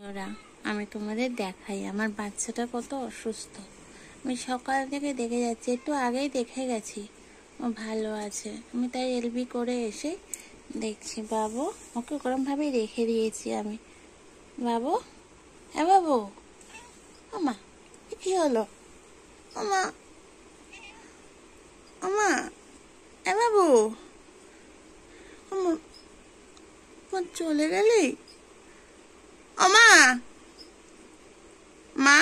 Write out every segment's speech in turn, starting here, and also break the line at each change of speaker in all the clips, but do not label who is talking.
ওরা আমি তোমাদের দেখাই আমার বাচ্চাটা কত অসুস্থ। আমি সকাল থেকে দেখে যাচ্ছি, একটু আগেই দেখে গেছি ও ভালো আছে। আমি তাই এলবি করে এসে দেখছি। বাবু ওকে ওরকমভাবেই রেখে দিয়েছি আমি। বাবু, হ্যাঁ বাবু, আমা কি হলো? আমা, আমা, হ্যাঁ বাবু, আমা চলে গেলি? আমা, মা,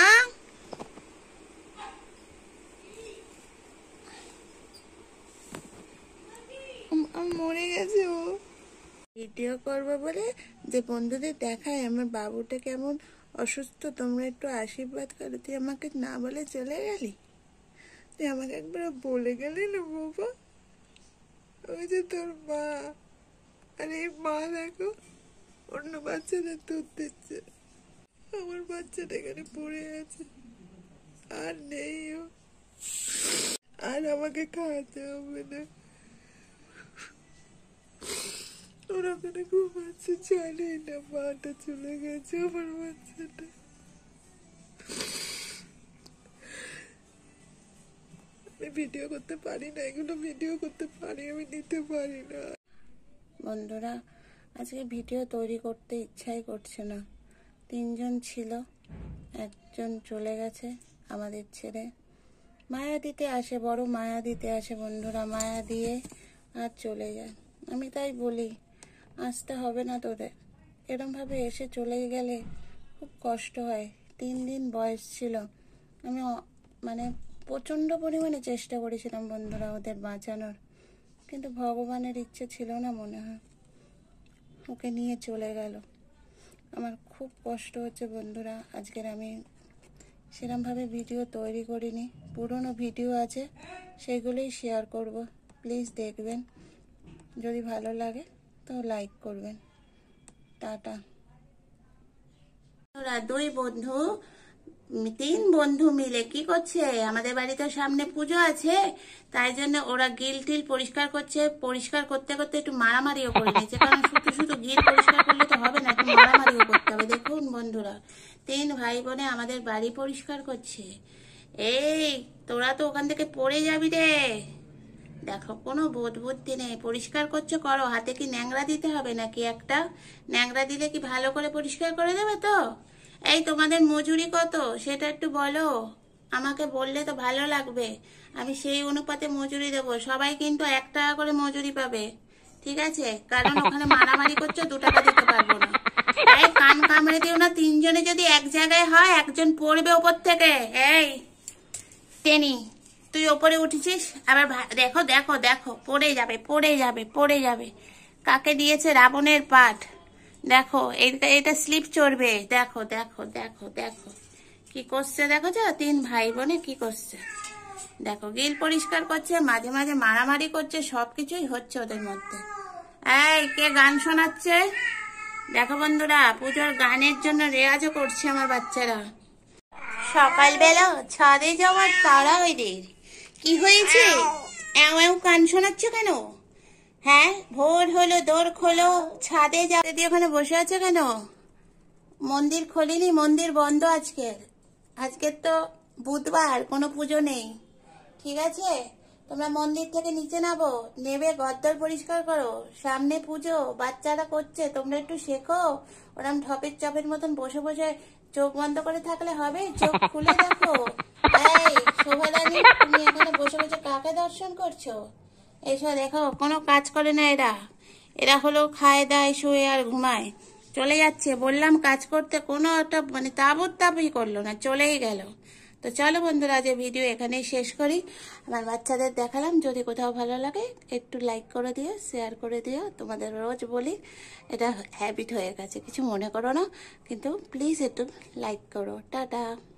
মরে গেছে ও। ভিডিও করবো বলে যে বন্ধুদের দেখায় আমার বাবুটা কেমন অসুস্থ, তোমরা একটু আশীর্বাদ করো। তুই আমাকে না বলে চলে গেলি? তুই আমাকে একবার বলে গেলি না বাবা? ওই যে তোর মা, আর এই মা দেখো অন্য বাচ্চাদের দুধ দিচ্ছে, আমার বাচ্চাটা এখানে পড়ে আছে, আর নেই ও, আর আমাকে খাওয়াতে হবে না। ওরা ওখানে ঘুমাচ্ছে, জানে না মাটা চলে গেছে আমার বাচ্চাটা। আমি ভিডিও করতে পারি না, এগুলো ভিডিও করতে পারি, আমি নিতে পারি না। বন্ধুরা, আজকে ভিডিও তৈরি করতে ইচ্ছাই করছে না। 3 জন ছিল, একজন চলে গেছে আমাদের ছেড়ে। মায়া দিতে আসে, বড় মায়া দিতে আসে বন্ধুরা, মায়া দিয়ে আর চলে যায়। আমি তাই বলি আসতে হবে না তোদের, এরমভাবে এসে চলে গেলে খুব কষ্ট হয়। 3 দিন বয়স ছিল। আমি মানে প্রচণ্ড পরিমাণে চেষ্টা করেছিলাম বন্ধুরা ওদের বাঁচানোর, কিন্তু ভগবানের ইচ্ছে ছিল না মনে হয়, ওকে নিয়ে চলে গেল। আমার খুব কষ্ট হচ্ছে বন্ধুরা। আজকের আমি সেরমভাবে ভিডিও তৈরি করিনি, পুরনো ভিডিও আছে সেগুলোই শেয়ার করব। প্লিজ দেখবেন, যদি ভালো লাগে তো লাইক করবেন। টাটা। ওরা 2 বন্ধু 3 বন্ধু মিলে কি করছে, আমাদের বাড়িতে সামনে পুজো আছে, তাই জন্য ওরা গিল টিল পরিষ্কার করছে। পরিষ্কার করতে করতে একটু মারামারিও করে নিয়েছে, কারণ শুধু শুধু গিল পরিষ্কার করলে তো হবে না, একটু মারামারিও করতে হবে। দেখুন বন্ধুরা, 3 ভাই বোনে আমাদের বাড়ি পরিষ্কার করছে। এই তোরা তো ওখান থেকে পড়ে যাবি রে। দেখো কোনো বোধ বুদ্ধি নেই, পরিষ্কার করছো করো, হাতে কি ন্যাংরা দিতে হবে নাকি? একটা ন্যাংরা দিলে কি ভালো করে পরিষ্কার করে দেবে তো? এই তোমাদের মজুরি কত সেটা একটু বলো, আমাকে বললে তো ভালো লাগবে, আমি সেই অনুপাতে মজুরি দেবো। সবাই কিন্তু 1 টাকা করে মজুরি পাবে, ঠিক আছে? কারণ ওখানে মারামারি করছো, 2 টাকা দিতে পারবো না। এই কান কামড়ে দিও না, 3 জনে যদি এক জায়গায় হয় একজন পড়বে ওপর থেকে। এই টেনি, তুই ওপরে উঠেছিস আবার, দেখো দেখো দেখো, পড়ে যাবে পড়ে যাবে পড়ে যাবে। কাকে দিয়েছে রাবণের পাঠ, দেখো এটা স্লিপ চড়বে। দেখো দেখো দেখো দেখো কি করছে, দেখো যা 3 ভাই বোনে কি করছে। দেখো গিল পরিষ্কার করছে, মাঝে মাঝে মারামারি করছে, সবকিছুই হচ্ছে ওদের মধ্যে। এই কে গান শোনাচ্ছে? দেখো বন্ধুরা, পুজোর গানের জন্য রেওয়াজও করছে আমার বাচ্চারা। সকালবেলা ছাদে যাওয়ার তাড়া ওদের। কি হয়েছে? এও এও গান শোনাচ্ছ কেন? হ্যাঁ, ভোর হলো দোর খোলো, ছাদে যাবে দিয়ে ওখানে বসে আছে কেন? মন্দির খোলিনি, মন্দির বন্ধ আজকের। আজকের তো বুধবার, কোনো পুজো নেই, ঠিক আছে? তোমরা মন্দির থেকে নিচে নামো, নেবে ঘরদোর পরিষ্কার করো, সামনে পুজো, বাচ্চারা করছে, তোমরা একটু শেখো। ওরম ঢপের চপের মতন বসে বসে চোখ বন্ধ করে থাকলে হবে? চোখ খুলে দেখো। এই শোভারানী, তুমি এখানে বসে বসে কাকে দর্শন করছো? এসব দেখো, কোনো কাজ করে না এরা। এরা হলো খায় দায় শুয়ে আর ঘুমায়। চলে যাচ্ছে, বললাম কাজ করতে, কোনো একটা মানে তাবই করলো না, চলেই গেল। তো চলো বন্ধুরা, আজ ভিডিও এখানেই শেষ করি। আমার বাচ্চাদের দেখালাম, যদি কোথাও ভালো লাগে একটু লাইক করে দিও, শেয়ার করে দিও। তোমাদের রোজ বলি, এটা হ্যাবিট হয়ে গেছে, কিছু মনে করো না, কিন্তু প্লিজ একটু লাইক করো। টাটা।